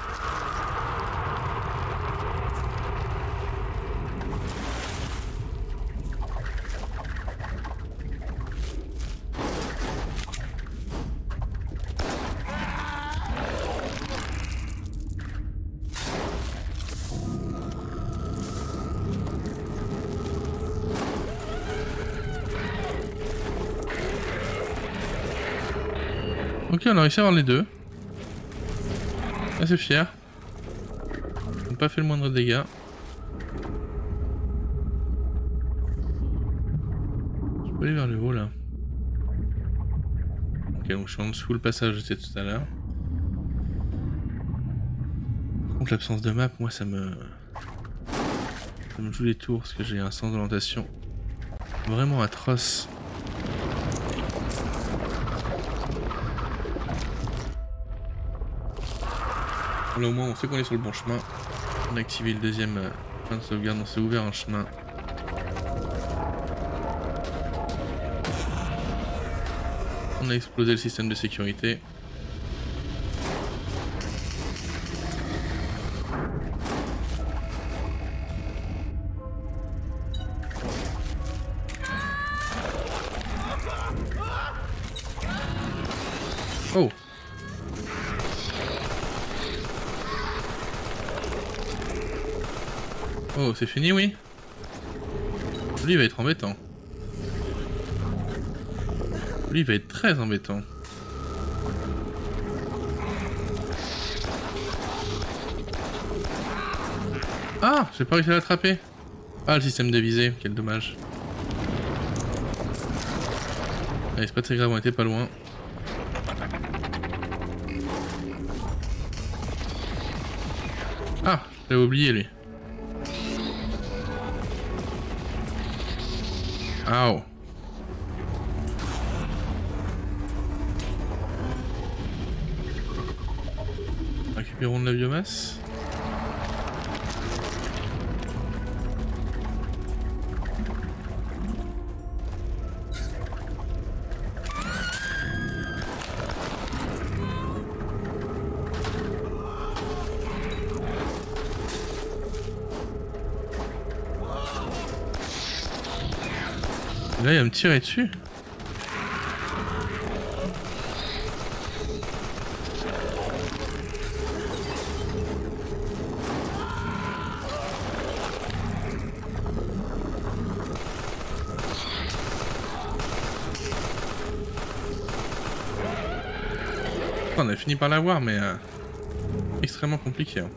Ok, on a réussi à avoir les deux. Assez fier. On n'a pas fait le moindre dégât. Je peux aller vers le haut là. Ok, donc je suis en dessous le passage j'étais tout à l'heure. Par contre l'absence de map, moi ça me joue des tours parce que j'ai un sens d'orientation vraiment atroce. Là au moins on sait qu'on est sur le bon chemin. On a activé le deuxième point de sauvegarde, on s'est ouvert un chemin. On a explosé le système de sécurité. Oh! Oh, c'est fini, oui? Lui, il va être embêtant. Lui, il va être très embêtant. Ah! J'ai pas réussi à l'attraper. Ah, le système de visée, quel dommage. Allez, c'est pas très grave, on était pas loin. Ah! J'avais oublié, lui. Ow. Récupérons de la biomasse. Là, il va me tirer dessus. On a fini par l'avoir, mais extrêmement compliqué. Hein.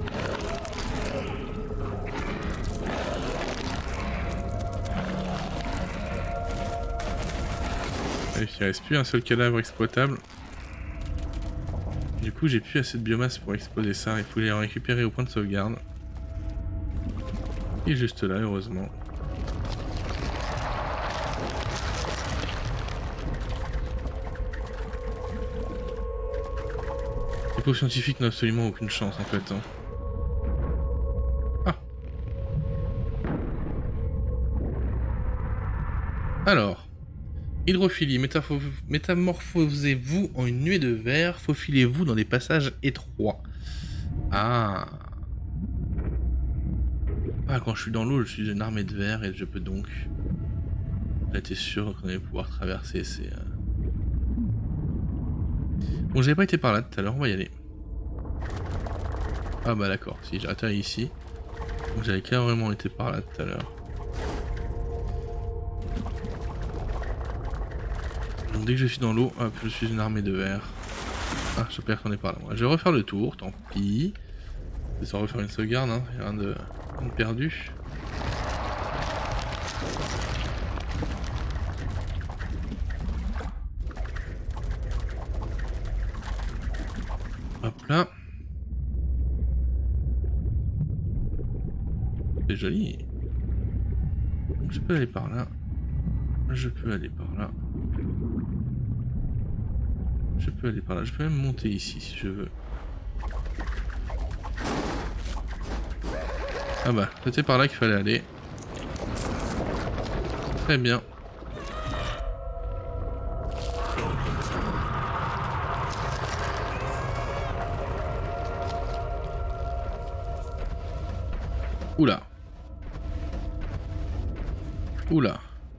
Et il reste plus un seul cadavre exploitable. Du coup, j'ai plus assez de biomasse pour exploser ça. Il faut les récupérer au point de sauvegarde. Et juste là, heureusement. Les pauvres scientifiques n'ont absolument aucune chance en fait. Hein. Ah. Alors. Hydrophilie, métamorphosez-vous en une nuée de verre, faufilez-vous dans des passages étroits. Ah. Ah, quand je suis dans l'eau, je suis une armée de verre et je peux donc... J'étais sûr qu'on allait pouvoir traverser ces... Bon, j'avais pas été par là tout à l'heure, on va y aller. Ah bah d'accord, si j'ai atterri ici. Donc j'avais carrément été par là tout à l'heure. Donc dès que je suis dans l'eau, hop, je suis une armée de verre. Ah, je perds qu'on est par là. Moi, je vais refaire le tour, tant pis. Je vais refaire une sauvegarde, hein. Il y a rien de perdu. Hop là. C'est joli. Donc, je peux aller par là. Je peux aller par là. Je peux aller par là. Je peux même monter ici si je veux. Ah bah, c'était par là qu'il fallait aller. Très bien. Oula. Oula.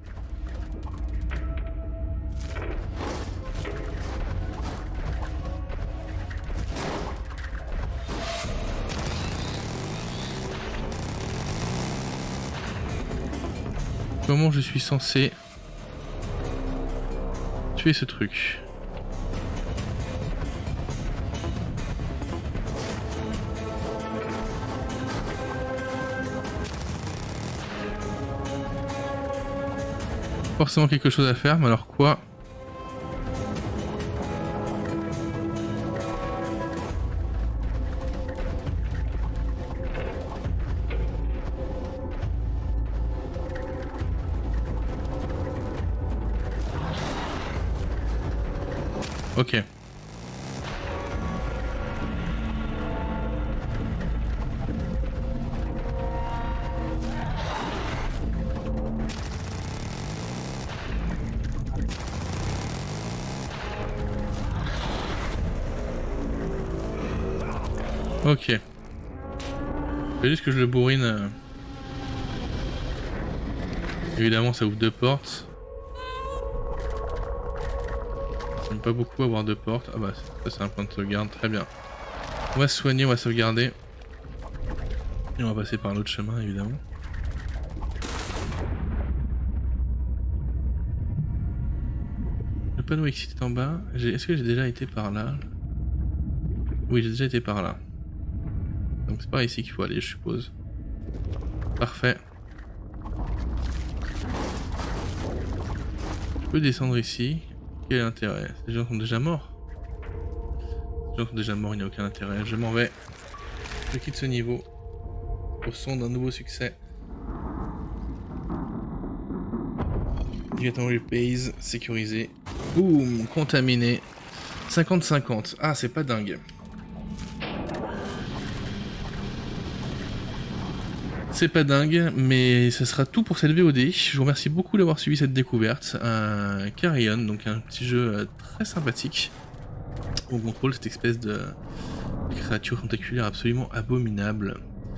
Comment je suis censé tuer ce truc? Forcément quelque chose à faire, mais alors quoi? Ok. Ok. C'est juste que je le bourrine. Évidemment, ça ouvre deux portes. J'aime pas beaucoup avoir deux portes. Ah bah, ça c'est un point de sauvegarde, très bien. On va se soigner, on va sauvegarder. Et on va passer par l'autre chemin, évidemment. Le panneau excité en bas. Est-ce que j'ai déjà été par là? Oui, j'ai déjà été par là. Donc c'est par ici qu'il faut aller, je suppose. Parfait. Je peux descendre ici. Quel est l'intérêt? Ces gens sont déjà morts. Les gens sont déjà morts, il n'y a aucun intérêt. Je m'en vais. Je quitte ce niveau. Au son d'un nouveau succès. Directement repays, sécurisé. Boum, contaminé. 50-50. Ah, c'est pas dingue. C'est pas dingue, mais ça sera tout pour cette VOD. Je vous remercie beaucoup d'avoir suivi cette découverte. Carrion, donc un petit jeu très sympathique. On contrôle cette espèce de créature tentaculaire absolument abominable.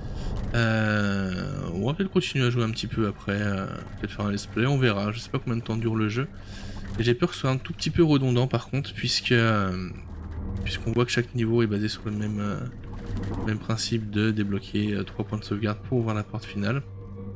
On va peut-être continuer à jouer un petit peu après, peut-être faire un let's play, on verra. Je sais pas combien de temps dure le jeu. Et j'ai peur que ce soit un tout petit peu redondant par contre, puisqu'on voit que chaque niveau est basé sur le même principe de débloquer 3 points de sauvegarde pour ouvrir la porte finale.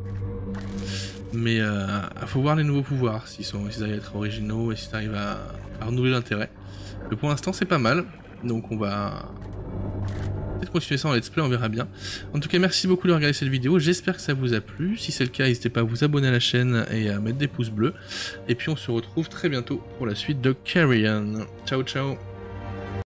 Mais il faut voir les nouveaux pouvoirs, s'ils arrivent à être originaux et s'ils arrivent à à renouveler l'intérêt. Mais pour l'instant c'est pas mal, donc on va peut-être continuer ça en let's play, on verra bien. En tout cas merci beaucoup de regarder cette vidéo, j'espère que ça vous a plu. Si c'est le cas, n'hésitez pas à vous abonner à la chaîne et à mettre des pouces bleus. Et puis on se retrouve très bientôt pour la suite de Carrion. Ciao ciao.